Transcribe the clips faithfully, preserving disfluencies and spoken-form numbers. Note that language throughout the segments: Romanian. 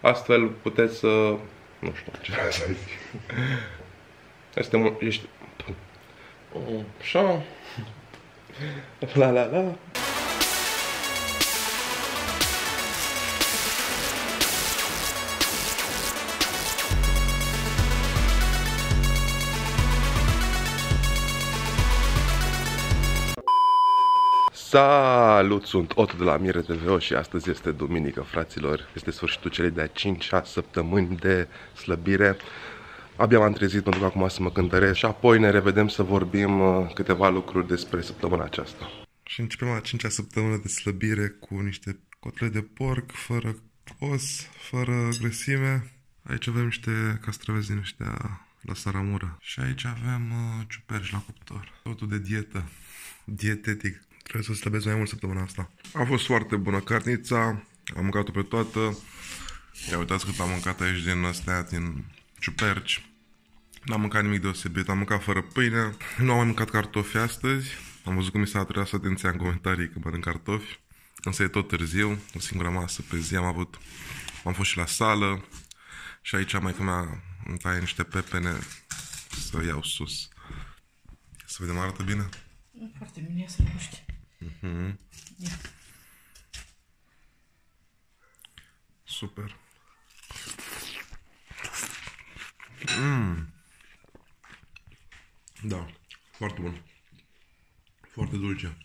Astfel puteți să... nu știu ce vreau să zic. Este un... ești... așa... la la la... Salut, sunt Otto de la Mire T V O și astăzi este duminică, fraților. Este sfârșitul celei de-a cincea săptămâni de slăbire. Abia m-am trezit, mă duc acum să mă cântăresc și apoi ne revedem să vorbim câteva lucruri despre săptămâna aceasta. Și începem a cincea săptămână de slăbire cu niște cotlete de porc, fără os, fără grăsime. Aici avem niște castraveți din ăștia la saramură. Și aici avem uh, ciuperci la cuptor. Totul de dietă, dietetic. Trebuie să slăbesc mai mult săptămâna asta. A fost foarte bună carnița, am mâncat-o pe toată. Ia uitați cât am mâncat aici din astea, din ciuperci. N-am mâncat nimic deosebit, am mâncat fără pâine. Nu am mai mâncat cartofi astăzi. Am văzut că mi s-a atras atenția în comentarii că mănânc cartofi. Însă e tot târziu, o singură masă pe zi am avut. Am fost și la sală. Și aici maică mea îmi taie niște pepene să iau sus. Să vedem, arată bine? Foarte bine, ia să-l guști. Uh-huh. Ia. Super. Mm. Da, foarte bun. Foarte dulce.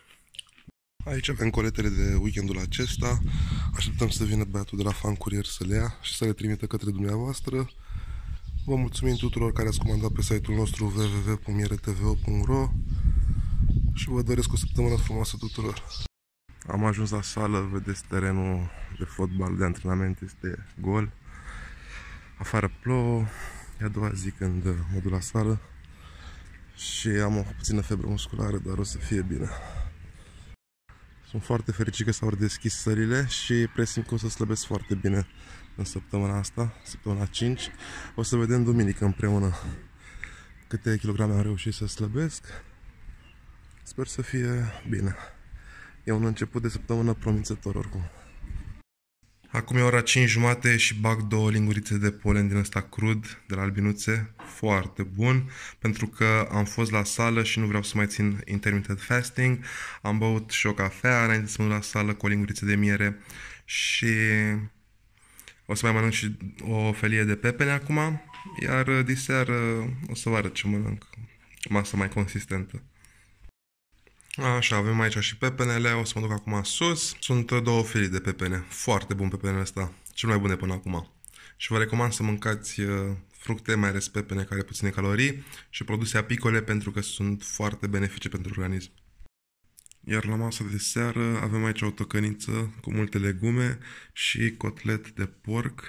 Aici avem coletele de weekendul acesta. Așteptăm să vină băiatul de la Fan Courier să le ia și să le trimită către dumneavoastră. Vă mulțumim tuturor care ați comandat pe site-ul nostru w w w punct mire t v o punct r o și vă doresc o săptămână frumoasă tuturor. Am ajuns la sală, vedeți, terenul de fotbal, de antrenament este gol. Afară plouă, e a doua zi când mă duc la sală și am o puțină febră musculară, dar o să fie bine. Sunt foarte fericit că s-au deschis sălile și presimt că o să slăbesc foarte bine în săptămâna asta, săptămâna cinci. O să vedem duminică împreună câte kilograme am reușit să slăbesc. Sper să fie bine. E un început de săptămână promițător oricum. Acum e ora cinci jumate și bag două lingurițe de polen din ăsta crud, de la albinuțe. Foarte bun, pentru că am fost la sală și nu vreau să mai țin intermittent fasting. Am băut și o cafea înainte să mă duc la sală cu o linguriță de miere și o să mai mănânc și o felie de pepene acum. Iar diseară o să vă arăt ce mănânc. Masă mai consistentă. Așa, avem aici și pepenele, o să mă duc acum sus. Sunt două felii de pepene, foarte bun pepenele ăsta, cel mai bun de până acum. Și vă recomand să mâncați fructe, mai ales pepene care au puține calorii și produse apicole pentru că sunt foarte benefice pentru organism. Iar la masa de seară avem aici o tocăniță cu multe legume și cotlet de porc.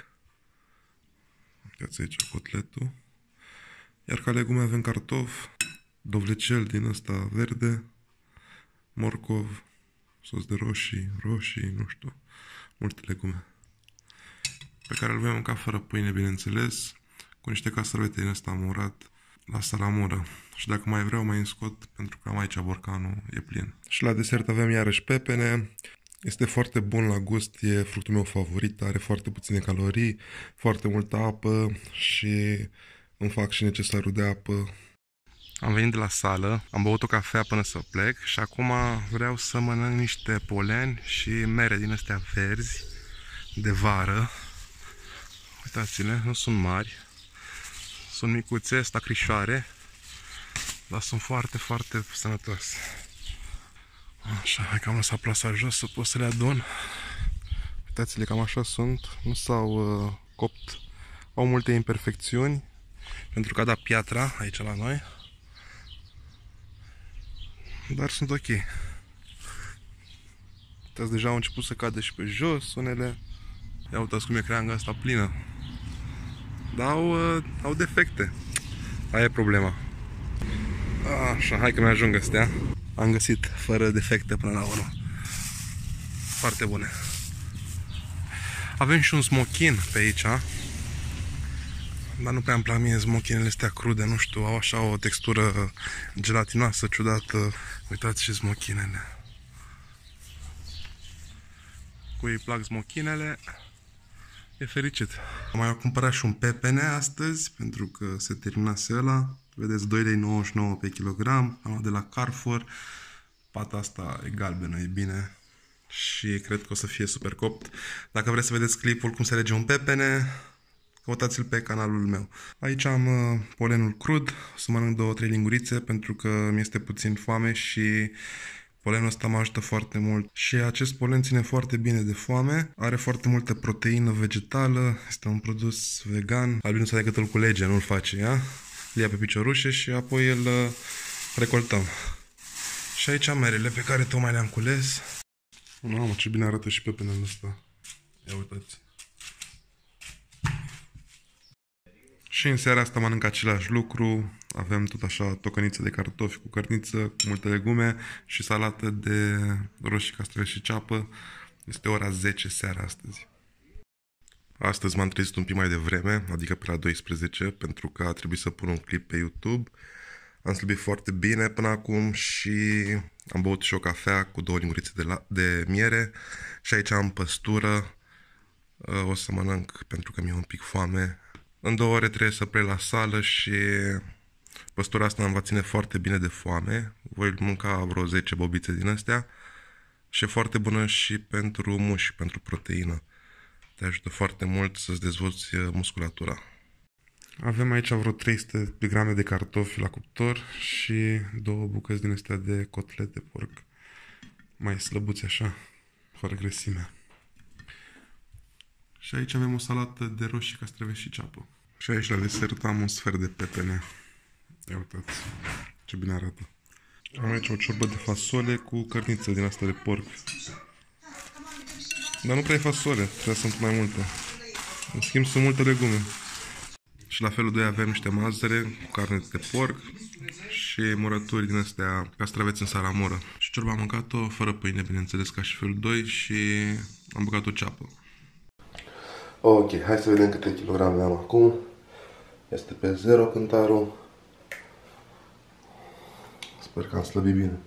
Uitați aici cotletul. Iar ca legume avem cartof, dovlecel din ăsta verde, morcov, sos de roșii, roșii, nu știu, multe legume. Pe care îl voi mânca fără pâine, bineînțeles, cu niște castraveți din ăsta murat la salamură. Și dacă mai vreau, mai înscot, pentru că am aici borcanul, e plin. Și la desert avem iarăși pepene. Este foarte bun la gust, e fructul meu favorit, are foarte puține calorii, foarte multă apă și îmi fac și necesarul de apă. Am venit de la sală, am băut o cafea până să plec și acum vreau să mănânc niște poleni și mere din astea verzi de vară. Uitați-le, nu sunt mari, sunt micuțe, stacrișoare, dar sunt foarte, foarte sănătoase. Așa, hai că am lăsat plasa jos să pot să le adun. Uitați-le, cam așa sunt, nu s-au uh, copt, au multe imperfecțiuni, pentru că a dat piatra aici la noi. Dar sunt ok. Uitați, deja au început să cadă și pe jos unele. Ia uitați cum e creanga asta plină. Dar au, uh, au defecte. Aia e problema. Așa, hai că mi-ajung astea. Am găsit fără defecte până la urmă. Foarte bune. Avem și un smochin pe aici. Dar nu prea îmi plac mie smochinele astea crude, nu știu, au așa o textură gelatinoasă, ciudată. Uitați și smochinele. Cui îi plac smochinele, E fericit. Am mai cumpărat și un pepene astăzi, pentru că se terminase ăla. Vedeți, doi lei nouăzeci și nouă pe kilogram. Am luat de la Carrefour. Pata asta e galbenă, e bine. Și cred că o să fie super copt. Dacă vreți să vedeți clipul cum se alege un pepene, căutați-l pe canalul meu. Aici am uh, polenul crud. O să mănânc două, trei lingurițe, pentru că mi este puțin foame și polenul ăsta mă ajută foarte mult. Și acest polen ține foarte bine de foame. Are foarte multă proteină vegetală. Este un produs vegan. Albinul ăsta decât îl culege, nu-l face, ia? Îl ia pe piciorușe și apoi îl uh, recoltăm. Și aici am merele pe care tocmai le-am cules. Mamă, ce bine arată și pepenele ăsta. Ia uitați. Și în seara asta mănânc același lucru. Avem tot așa tocăniță de cartofi cu cărniță, cu multe legume și salată de roșii, castraveți și ceapă. Este ora zece seara astăzi. Astăzi m-am trezit un pic mai devreme, adică pe la douăsprezece, pentru că a trebuit să pun un clip pe YouTube. Am slăbit foarte bine până acum și am băut și o cafea cu două lingurițe de, la, de miere. Și aici am păstură. O să mănânc pentru că mi-e un pic foame. În două ore trebuie să plec la sală și păstura asta îmi va ține foarte bine de foame. Voi mânca vreo zece bobițe din astea. Și e foarte bună și pentru mușchi, pentru proteină. Te ajută foarte mult să-ți dezvolți musculatura. Avem aici vreo trei sute de grame de cartofi la cuptor și două bucăți din astea de cotlet de porc. Mai slăbuți așa, fără grăsime. Și aici avem o salată de roșii, castraveți și ceapă. Și aici la desert am un sfert de pepene. Ia uitați ce bine arată. Am aici o ciorbă de fasole cu cărniță din asta de porc. Dar nu prea e fasole, trebuie să sunt mai multe. În schimb sunt multe legume. Și la felul doi avem niște mazăre cu carne de porc și murături din astea castraveți în salamură. Și ciorba am mâncat-o fără pâine, bineînțeles, ca și felul doi și am băgat o ceapă. Ok, hai să vedem câte kilograme am acum. Este pe zero cântarul. Sper că am slăbit bine.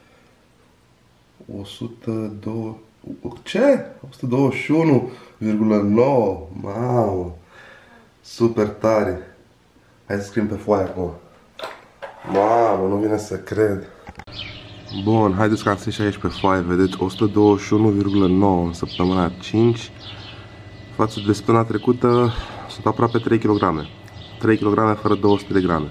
o sută doi... Ce? o sută douăzeci și unu virgulă nouă. Mamă! Super tare! Hai să scriem pe foaie acum. Mamă, nu vine să cred. Bun, haideți că am scris și aici pe foaie. Vedeți, o sută douăzeci și unu virgulă nouă în săptămâna cinci. Față de săptămâna trecută sunt aproape trei kilograme. trei kilograme fără două sute de grame.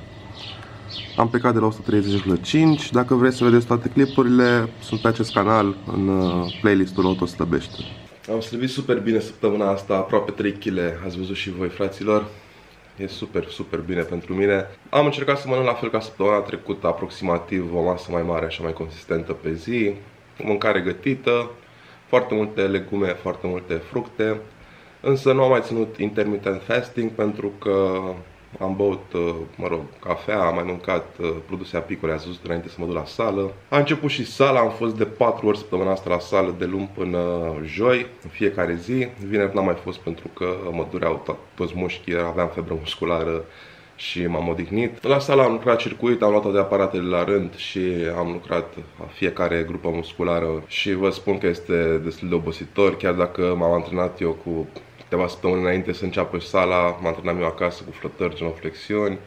Am plecat de la o sută treizeci virgulă cinci. Dacă vreți să vedeți toate clipurile, sunt pe acest canal, în playlistul Auto Slăbește. Am slăbit super bine săptămâna asta, aproape trei kilograme, ați văzut și voi, fraților. E super, super bine pentru mine. Am încercat să mănânc la fel ca săptămâna trecută, aproximativ o masă mai mare, așa mai consistentă pe zi. Mâncare gătită, foarte multe legume, foarte multe fructe. Însă nu am mai ținut intermittent fasting pentru că am băut, mă rog, cafea, am mai mâncat produse apicole, ați văzut înainte să mă duc la sală. A început și sala, am fost de patru ori săptămâna asta la sală, de luni până joi, în fiecare zi. Vineri n-am mai fost pentru că mă dureau to toți mușchii, aveam febră musculară și m-am odihnit. La sală am lucrat circuit, am luat toate aparatele la rând și am lucrat la fiecare grupă musculară și vă spun că este destul de obositor, chiar dacă m-am antrenat eu cu câteva săptămâni înainte să înceapă sala, m-am antrenat eu acasă cu flotări, genoflexiuni.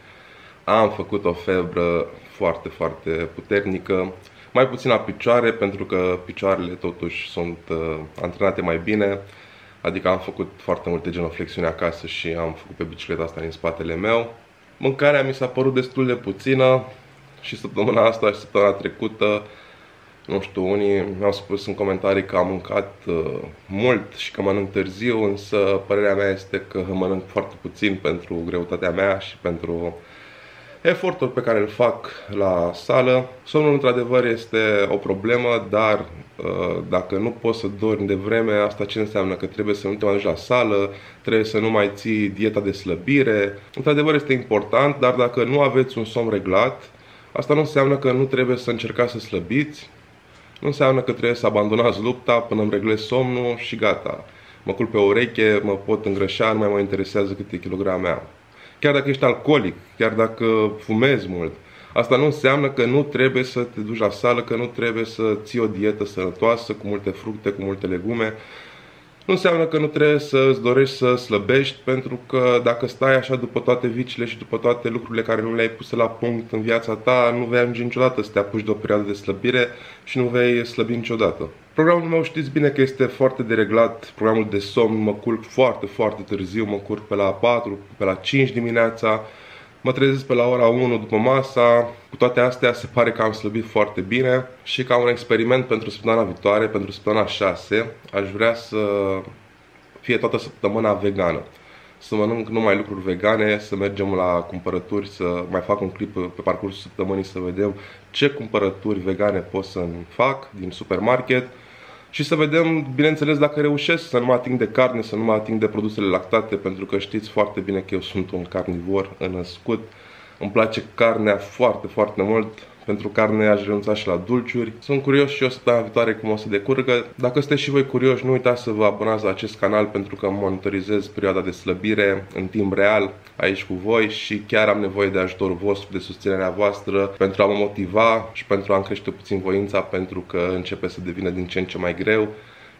Am făcut o febră foarte, foarte puternică. Mai puțin la picioare, pentru că picioarele totuși sunt uh, antrenate mai bine. Adică am făcut foarte multe genoflexiuni acasă și am făcut pe bicicleta asta din spatele meu. Mâncarea mi s-a părut destul de puțină și săptămâna asta și săptămâna trecută, nu știu, unii mi-au spus în comentarii că am mâncat uh, mult și că mănânc târziu, însă părerea mea este că mănânc foarte puțin pentru greutatea mea și pentru efortul pe care îl fac la sală. Somnul într-adevăr este o problemă, dar uh, dacă nu poți să dormi de vreme, asta ce înseamnă? Că trebuie să nu te mai duci la sală, trebuie să nu mai ții dieta de slăbire. Într-adevăr este important, dar dacă nu aveți un somn reglat, asta nu înseamnă că nu trebuie să încercați să slăbiți. Nu înseamnă că trebuie să abandonați lupta până îmi reglez somnul și gata. Mă culp pe o ureche, mă pot îngrășa, nu mai mă interesează câte kilograme am. Chiar dacă ești alcoolic, chiar dacă fumezi mult, asta nu înseamnă că nu trebuie să te duci la sală, că nu trebuie să ții o dietă sănătoasă, cu multe fructe, cu multe legume. Nu înseamnă că nu trebuie să îți dorești să slăbești, pentru că dacă stai așa după toate vicile și după toate lucrurile care nu le-ai puse la punct în viața ta, nu vei ajunge niciodată să te apuci de o perioadă de slăbire și nu vei slăbi niciodată. Programul meu știți bine că este foarte dereglat, programul de somn, mă culc foarte, foarte târziu, mă culc pe la patru, pe la cinci dimineața, mă trezesc pe la ora unu după masa. Cu toate astea se pare că am slăbit foarte bine și ca un experiment pentru săptămâna viitoare, pentru săptămâna șase, aș vrea să fie toată săptămâna vegană. Să mănânc numai lucruri vegane, să mergem la cumpărături, să mai fac un clip pe parcursul săptămânii să vedem ce cumpărături vegane pot să-mi fac din supermarket și să vedem, bineînțeles, dacă reușesc să nu mă ating de carne, să nu mă ating de produsele lactate, pentru că știți foarte bine că eu sunt un carnivor născut. Îmi place carnea foarte, foarte mult. Pentru carne aș renunța și la dulciuri. Sunt curios și eu săptămâna viitoare cum o să decurgă. Dacă sunteți și voi curioși, nu uitați să vă abonați la acest canal, pentru că monitorizez perioada de slăbire în timp real aici cu voi și chiar am nevoie de ajutorul vostru, de susținerea voastră pentru a mă motiva și pentru a-mi crește puțin voința, pentru că începe să devină din ce în ce mai greu.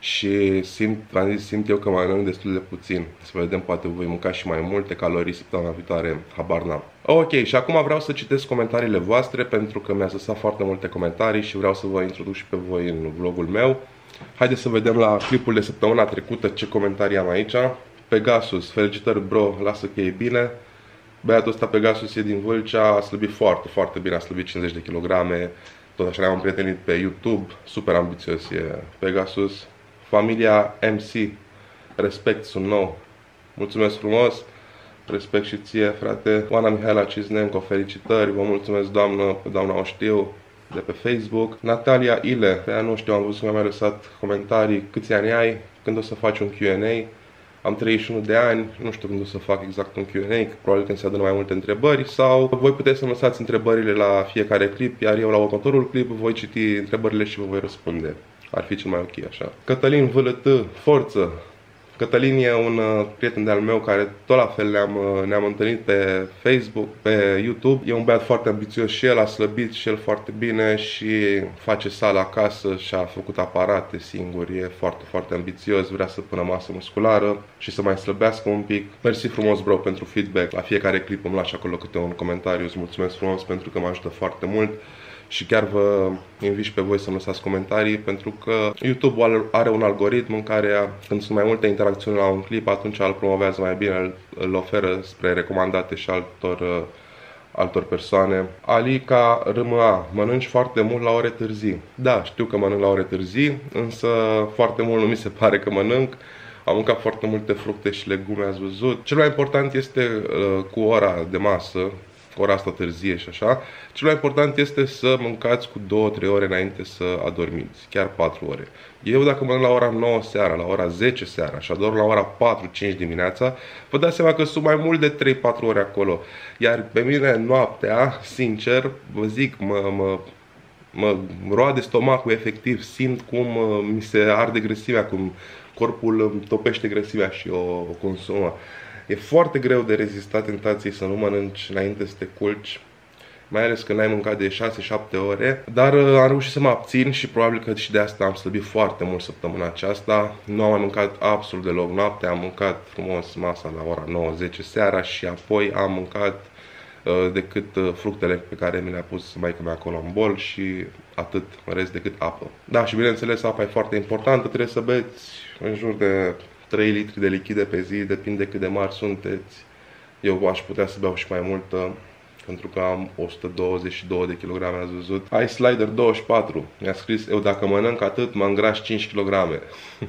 Și simt, v-am zis, simt eu că mănânc destul de puțin. Să vedem, poate voi mânca și mai multe calorii săptămâna viitoare, habar n-am. Ok, și acum vreau să citesc comentariile voastre, pentru că mi-ați lăsat foarte multe comentarii și vreau să vă introduc și pe voi în vlogul meu. Haideți să vedem la clipul de săptămâna trecută ce comentarii am aici. Pegasus, felicitări bro, lasă că e bine. Băiatul ăsta Pegasus e din Vâlcea, a slăbit foarte, foarte bine, a slăbit cincizeci de kilograme. Tot așa ne-am împrietenit pe YouTube, super ambițios e Pegasus. Familia M C, respect, sunt nou. Mulțumesc frumos, respect și ție, frate. Oana Mihaela Ciznenco, felicitări, vă mulțumesc, doamnă, pe doamna o știu, de pe Facebook. Natalia Ile, pe ea nu știu, am văzut că mi-a lăsat comentarii, câți ani ai, când o să faci un Q and A. Am treizeci și unu de ani, nu știu când o să fac exact un Q and A, probabil când se adună mai multe întrebări, sau voi puteți să-mi lăsați întrebările la fiecare clip, iar eu la următorul clip voi citi întrebările și vă voi răspunde. Ar fi cel mai ok așa. Cătălin V L T, forță! Cătălin e un uh, prieten de-al meu care tot la fel ne-am uh, ne-am întâlnit pe Facebook, pe YouTube. E un băiat foarte ambițios și el, a slăbit și el foarte bine și face sală acasă și a făcut aparate singur. E foarte, foarte ambițios, vrea să pună masă musculară și să mai slăbească un pic. Mersi frumos, bro, pentru feedback. La fiecare clip îmi lași acolo câte un comentariu. Îți mulțumesc frumos pentru că mă ajută foarte mult. Și chiar vă invit și pe voi să-mi lăsați comentarii, pentru că YouTube are un algoritm în care, când sunt mai multe interacțiuni la un clip, atunci îl promovează mai bine, îl, îl oferă spre recomandate și altor, altor persoane. Alica R M A, mănânci foarte mult la ore târzii. Da, știu că mănânc la ore târzii, însă foarte mult nu mi se pare că mănânc. Am mâncat foarte multe fructe și legume, ați văzut. Cel mai important este uh, cu ora de masă, ora asta târzie și așa. Cel mai important este să mâncați cu două trei ore înainte să adormiți, chiar patru ore. Eu dacă mănânc la ora nouă seara, la ora zece seara și adorm la ora patru cinci dimineața, vă dați seama că sunt mai mult de trei patru ore acolo. Iar pe mine noaptea, sincer, vă zic, mă, mă, mă roade stomacul efectiv, simt cum mi se arde grăsimea, cum corpul îmi topește grăsimea și o, o consumă. E foarte greu de rezistat tentației să nu mănânci înainte să te culci, mai ales că n-ai mâncat de șase șapte ore, dar am reușit să mă abțin și probabil că și de asta am slăbit foarte mult săptămâna aceasta. Nu am mai mâncat absolut deloc noaptea, am mâncat frumos masa la ora nouă zece seara și apoi am mâncat uh, decât uh, fructele pe care mi le-a pus maică mea acolo în bol și atât, în rest decât apă. Da, și bineînțeles apa e foarte importantă, trebuie să beți în jur de trei litri de lichide pe zi, depinde cât de mari sunteți. Eu aș putea să beau și mai multă, pentru că am o sută douăzeci și două de kilograme, ați văzut. Ice Slider douăzeci și patru mi-a scris, eu dacă mănânc atât, mă îngraș cinci kilograme.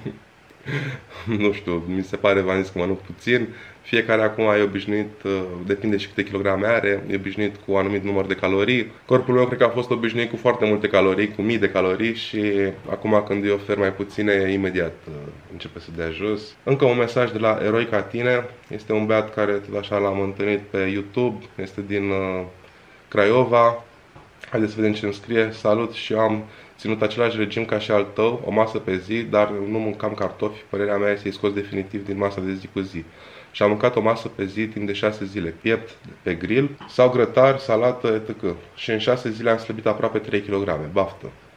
Nu știu, mi se pare, v-am zis că mănânc puțin. Fiecare acum e obișnuit, depinde și câte kilograme are, e obișnuit cu un anumit număr de calorii. Corpul meu cred că a fost obișnuit cu foarte multe calorii, cu mii de calorii și acum când îi ofer mai puține, imediat începe să dea jos. Încă un mesaj de la Eroi ca tine, este un băiat care tot așa l-am întâlnit pe YouTube, este din uh, Craiova. Haideți să vedem ce îmi scrie. Salut, și eu am ținut același regim ca și al tău, o masă pe zi, dar nu mâncam cartofi. Părerea mea este să-i scos definitiv din masa de zi cu zi. Și am mâncat o masă pe zi timp de șase zile, piept pe grill sau grătar, salată, et cetera. Și în șase zile am slăbit aproape trei kilograme, baftă.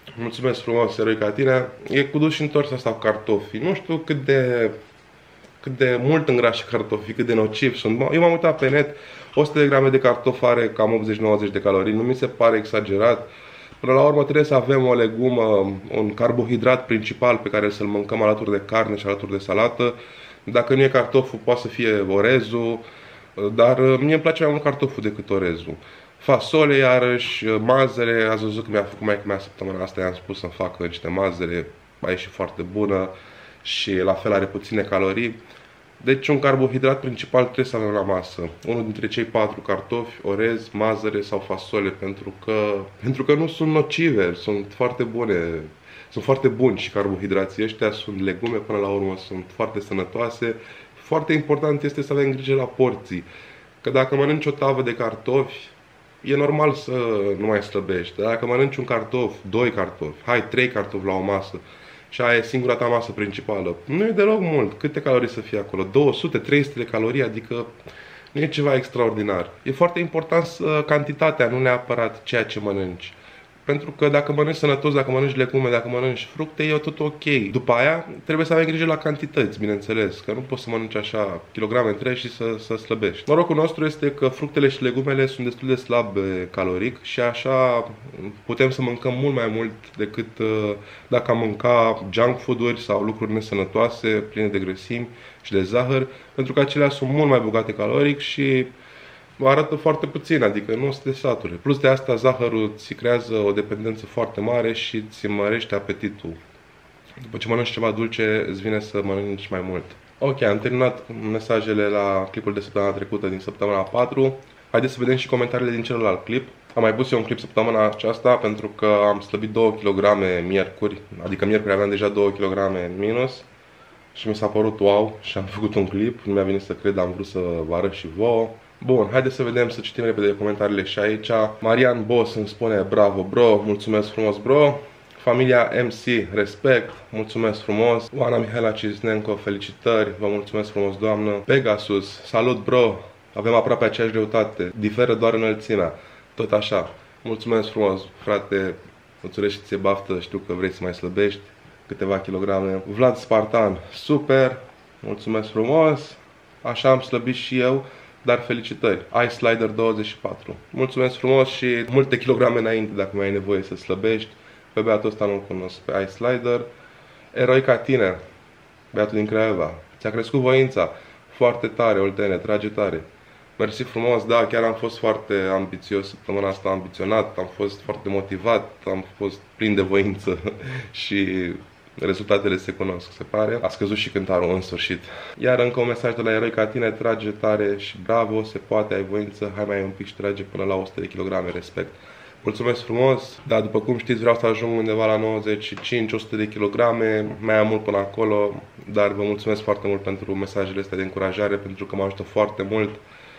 Mulțumesc frumos, eroi ca tine. E cu dus și întors asta cu cartofii. Nu știu cât de, cât de mult îngrașă cartofii, cât de nociv sunt. Eu m-am uitat pe net, o sută de grame de cartof are cam optzeci nouăzeci de calorii. Nu mi se pare exagerat. Până la urmă trebuie să avem o legumă, un carbohidrat principal pe care să-l mâncăm alături de carne și alături de salată. Dacă nu e cartoful, poate să fie orezul, dar mie îmi place mai mult cartoful decât orezul. Fasole, iarăși, mazăre, ați văzut că mi-a făcut maică mea săptămâna asta, i-am spus să-mi facă niște mazăre, a ieșit foarte bună și la fel are puține calorii. Deci un carbohidrat principal trebuie să avem la masă. Unul dintre cei patru: cartofi, orez, mazăre sau fasole, pentru că, pentru că nu sunt nocive, sunt foarte bune. Sunt foarte buni și carbohidrații ăștia, sunt legume, până la urmă sunt foarte sănătoase. Foarte important este să avem grijă la porții. Că dacă mănânci o tavă de cartofi, e normal să nu mai slăbești. Dar dacă mănânci un cartof, doi cartofi, hai, trei cartofi la o masă, și aia e singura ta masă principală, nu e deloc mult. Câte calorii să fie acolo? două sute trei sute de calorii, adică nu e ceva extraordinar. E foarte important să, cantitatea, nu neapărat ceea ce mănânci. Pentru că dacă mănânci sănătos, dacă mănânci legume, dacă mănânci fructe, e tot ok. După aia, trebuie să avem grijă la cantități, bineînțeles. Că nu poți să mănânci așa kilograme întregi și să, să slăbești. Norocul nostru este că fructele și legumele sunt destul de slabe caloric și așa putem să mâncăm mult mai mult decât uh, dacă am mânca junk food-uri sau lucruri nesănătoase, pline de grăsimi și de zahăr, pentru că acelea sunt mult mai bogate caloric și arată foarte puțin, adică nu se sature. Plus de asta, zahărul ți creează o dependență foarte mare și ți mărește apetitul. După ce mănânci ceva dulce, îți vine să mănânci mai mult. Ok, am terminat mesajele la clipul de săptămâna trecută, din săptămâna patru. Haideți să vedem și comentariile din celălalt clip. Am mai pus eu un clip săptămâna aceasta pentru că am slăbit două kilograme miercuri, adică miercuri aveam deja două kilograme minus. Și mi s-a părut wow și am făcut un clip, nu mi-a venit să cred, am vrut să vă arăt și vouă. Bun, haideți să vedem, să citim repede comentariile și aici. Marian Boss îmi spune bravo bro, mulțumesc frumos bro. Familia M C, respect, mulțumesc frumos. Oana Mihaela Cisnenco, felicitări, vă mulțumesc frumos doamnă. Pegasus, salut bro, avem aproape aceeași greutate, diferă doar înălțimea, tot așa. Mulțumesc frumos frate, îți urez și ție baftă, știu că vrei să mai slăbești câteva kilograme. Vlad Spartan, super, mulțumesc frumos, așa am slăbit și eu. Dar felicitări, Ice Slider douăzeci și patru. Mulțumesc frumos și multe kilograme înainte dacă mai ai nevoie să slăbești. Pe băiatul ăsta nu-l cunosc, pe Ice Slider. Eroi ca tine, băiatul din Craiova. Ți-a crescut voința, foarte tare, Oltene, trage tare. Mersi frumos, da, chiar am fost foarte ambițios săptămâna asta, ambiționat, am fost foarte motivat, am fost plin de voință și rezultatele se cunosc, se pare. A scăzut și cântarul în sfârșit. Iar încă un mesaj de la Eroi ca tine, trage tare și bravo, se poate, ai voință, hai mai un pic și trage până la o sută de kilograme, respect. Mulțumesc frumos, da, după cum știți vreau să ajung undeva la nouăzeci și cinci la o sută de kilograme, mai am mult până acolo, dar vă mulțumesc foarte mult pentru mesajele astea de încurajare, pentru că mă ajută foarte mult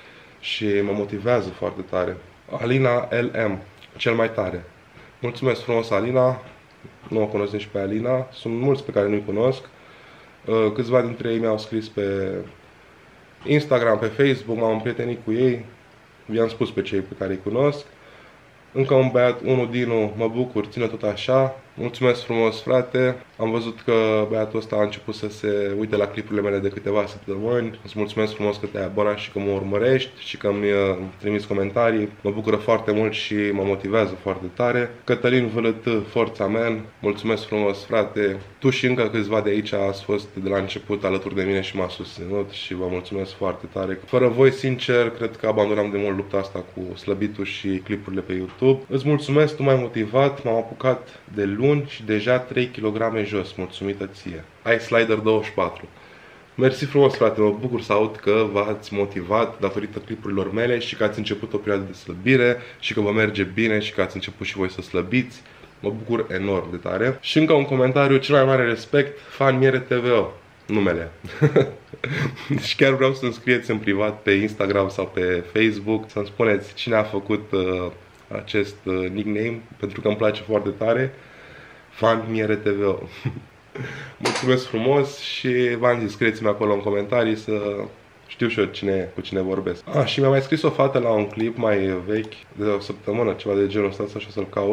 și mă motivează foarte tare. Alina L M, cel mai tare. Mulțumesc frumos Alina. Nu o cunosc nici pe Alina, sunt mulți pe care nu-i cunosc. Câțiva dintre ei mi-au scris pe Instagram, pe Facebook, m-am împrietenit cu ei. Vi-am spus pe cei pe care îi cunosc. Încă un băiat, unul Dinu, mă bucur, ține tot așa. Mulțumesc frumos, frate. Am văzut că băiatul ăsta a început să se uite la clipurile mele de câteva săptămâni. Îți mulțumesc frumos că te-ai abonat și că mă urmărești și că mi trimiți comentarii. Mă bucură foarte mult și mă motivează foarte tare. Cătălin V L T, forța man. Mulțumesc frumos, frate. Tu și încă câțiva de aici ați fost de la început alături de mine și m-a susținut și vă mulțumesc foarte tare. Fără voi, sincer, cred că abandonam de mult lupta asta cu slăbitul și clipurile pe YouTube. Îți mulțumesc, tu m-ai motivat, m-am apucat de luni și deja trei kilograme jos, mulțumită ție. Ice Slider douăzeci și patru. Mersi frumos, frate, mă bucur să aud că v-ați motivat datorită clipurilor mele și că ați început o perioadă de slăbire și că vă merge bine și că ați început și voi să slăbiți. Mă bucur enorm de tare. Și încă un comentariu, cel mai mare respect, Fan Miere T V O. Numele. Deci chiar vreau să-mi scrieți în privat pe Instagram sau pe Facebook să-mi spuneți cine a făcut uh, acest uh, nickname, pentru că îmi place foarte tare. Fan Miere T V O. Mulțumesc frumos și v-am zis, scrieți-mi acolo în comentarii să știu și eu cine, cu cine vorbesc. Ah, și mi-a mai scris o fată la un clip mai vechi, de o săptămână, ceva de genul ăsta, așa să-l caut.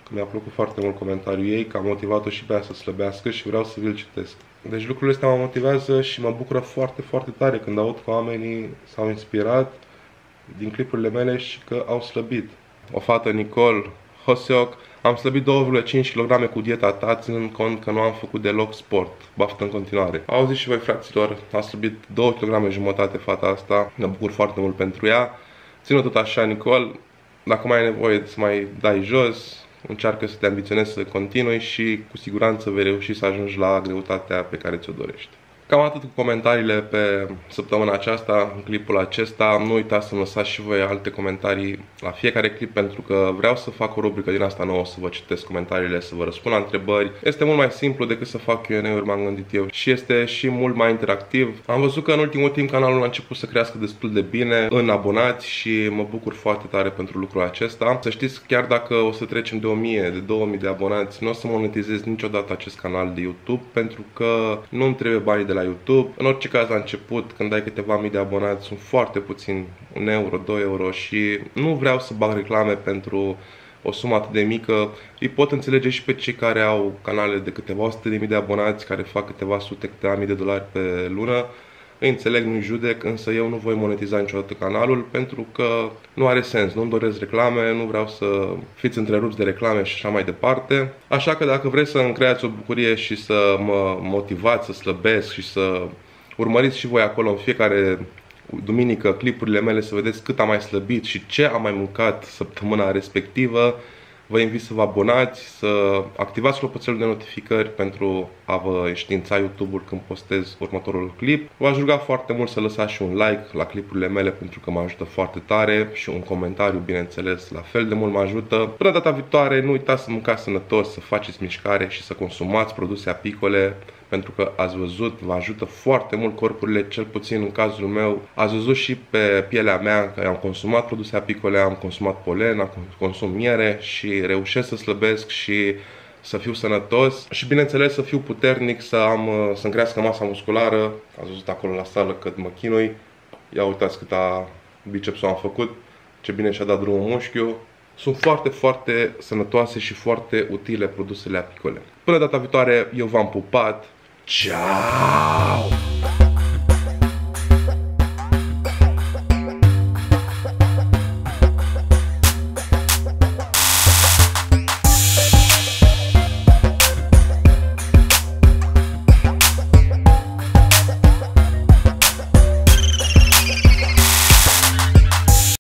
Mi-a plăcut foarte mult comentariul ei, că a motivat-o și pe ea să slăbească și vreau să vi-l citesc. Deci lucrurile astea mă motivează și mă bucură foarte, foarte tare când aud că oamenii s-au inspirat din clipurile mele și că au slăbit. O fată, Nicole Hoseoc: am slăbit două virgulă cinci kilograme cu dieta ta, ținând cont că nu am făcut deloc sport. Baftă în continuare. Auziți și voi, fraților, a slăbit două kilograme jumătate fata asta. Mă bucur foarte mult pentru ea. Ține-o tot așa, Nicole. Dacă mai ai nevoie să mai dai jos, încearcă să te ambiționezi să continui și cu siguranță vei reuși să ajungi la greutatea pe care ți-o dorești. Cam atât cu comentariile pe săptămâna aceasta, în clipul acesta. Nu uitați să-mi lăsați și voi alte comentarii la fiecare clip, pentru că vreau să fac o rubrică din asta nouă, să vă citesc comentariile, să vă răspund la întrebări. Este mult mai simplu decât să fac Q and A-uri, m-am gândit eu, și este și mult mai interactiv. Am văzut că în ultimul timp canalul a început să crească destul de bine în abonați și mă bucur foarte tare pentru lucrul acesta. Să știți, chiar dacă o să trecem de o mie, de două mii de abonați, nu o să monetizez niciodată acest canal de YouTube, pentru că nu îmi trebuie banii de la YouTube. În orice caz, la început, când ai câteva mii de abonați, sunt foarte puțini, un euro, doi euro, și nu vreau să bag reclame pentru o sumă atât de mică. Îi pot înțelege și pe cei care au canale de câteva sute de mii de abonați, care fac câteva sute, câteva mii de dolari pe lună. Îi înțeleg, nu-i judec, însă eu nu voi monetiza niciodată canalul, pentru că nu are sens, nu-mi doresc reclame, nu vreau să fiți întrerupți de reclame și așa mai departe. Așa că dacă vreți să îmi creați o bucurie și să mă motivați să slăbesc și să urmăriți și voi acolo în fiecare duminică clipurile mele, să vedeți cât am mai slăbit și ce am mai mâncat săptămâna respectivă, vă invit să vă abonați, să activați clopoțelul de notificări pentru a vă știința YouTube-ul când postez următorul clip. V-aș ruga foarte mult să lăsați și un like la clipurile mele, pentru că mă ajută foarte tare, și un comentariu, bineînțeles, la fel de mult mă ajută. Până data viitoare, nu uitați să mâncați sănătos, să faceți mișcare și să consumați produse apicole, pentru că ați văzut, vă ajută foarte mult corpurile, cel puțin în cazul meu. Ați văzut și pe pielea mea că am consumat produse apicole, am consumat polen, am consum miere și reușesc să slăbesc și să fiu sănătos și, bineînțeles, să fiu puternic, să am, să-mi crească masa musculară. Ați văzut acolo la sală cât mă chinui. Ia uitați câta bicepsul am făcut, ce bine și-a dat drumul mușchiul. Sunt foarte, foarte sănătoase și foarte utile produsele apicole. Până data viitoare, eu v-am pupat. Ciao!